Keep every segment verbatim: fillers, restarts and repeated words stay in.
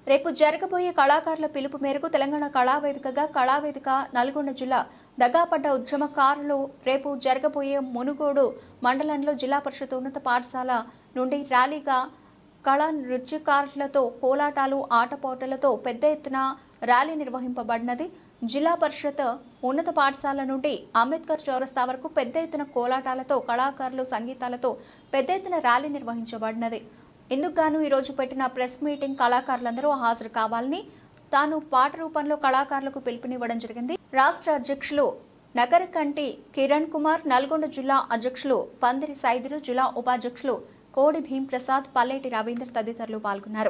రేపు జరగబోయే కళాకారుల పిలుపు మేరకు తెలంగాణ కళావేదికగా కళావేదిక నల్గొండ జిల్లా దగాపడ్డ ఉద్యమకారులు రేపు జరగబోయే మునుగోడు మండలంలో జిల్లా పరిషత్ ఉన్నత పాఠశాల నుండి ర్యాలీగా కళా నృత్యకారులతో కోలాటాలు ఆటపాటలతో పెద్ద ఎత్తున ర్యాలీ నిర్వహింపబడినది. జిల్లా పరిషత్ ఉన్నత పాఠశాల నుండి అంబేద్కర్ చౌరస్తా వరకు పెద్ద ఎత్తున కోలాటాలతో కళాకారులు సంగీతాలతో పెద్ద ఎత్తున ర్యాలీ నిర్వహించబడినది. ఇందుకు గాను ఈరోజు పెట్టిన ప్రెస్ మీటింగ్ కళాకారులందరూ హాజరు కావాలని తాను పాట రూపంలో కళాకారులకు పిలుపునివ్వడం జరిగింది. రాష్ట్ర అధ్యక్షులు నగరకంటి కిరణ్ కుమార్, నల్గొండ జిల్లా అధ్యక్షులు పందిరి సైదులు, జిల్లా ఉపాధ్యక్షులు కోడి భీమ్ ప్రసాద్, పల్లెటి రవీంద్ర తదితరులు పాల్గొన్నారు.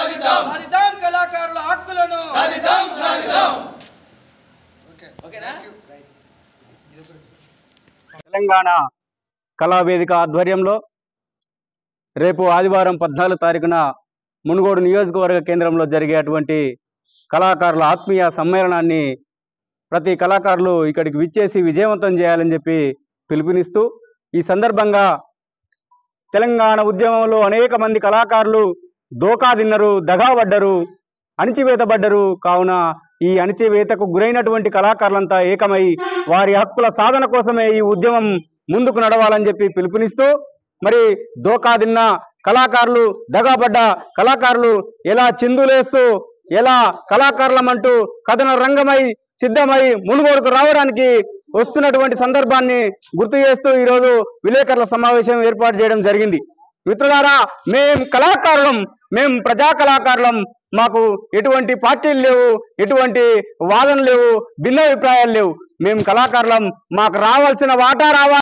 తెలంగాణ కళావేదిక ఆధ్వర్యంలో రేపు ఆదివారం పద్నాలుగు తారీఖున మునుగోడు నియోజకవర్గ కేంద్రంలో జరిగేటువంటి కళాకారుల ఆత్మీయ సమ్మేళనాన్ని ప్రతి కళాకారులు ఇక్కడికి విచ్చేసి విజయవంతం చేయాలని చెప్పి పిలుపునిస్తూ, ఈ సందర్భంగా తెలంగాణ ఉద్యమంలో అనేక మంది కళాకారులు దోకా తిన్నరు, దగాబడ్డరు, అణిచివేతబడ్డరు. కావున ఈ అణిచివేతకు గురైనటువంటి కళాకారులంతా ఏకమై వారి హక్కుల సాధన కోసమే ఈ ఉద్యమం ముందుకు నడవాలని చెప్పి పిలుపునిస్తూ, మరి దోకా తిన్న కళాకారులు, దగాబడ్డ కళాకారులు ఎలా చిందులేస్తూ ఎలా కళాకారులమంటూ కథన రంగమై సిద్ధమై మునుగోడుకు రావడానికి వస్తున్నటువంటి సందర్భాన్ని గుర్తు చేస్తూ ఈరోజు విలేకరుల సమావేశం ఏర్పాటు చేయడం జరిగింది. మిత్రులారా, మేం కళాకారులం, మేం ప్రజా కళాకారులం. మాకు ఎటువంటి పార్టీలు లేవు, ఎటువంటి వాదనలు లేవు, భిన్నాభిప్రాయాలు లేవు. మేము కళాకారులం. మాకు రావాల్సిన వాటా రావాలి.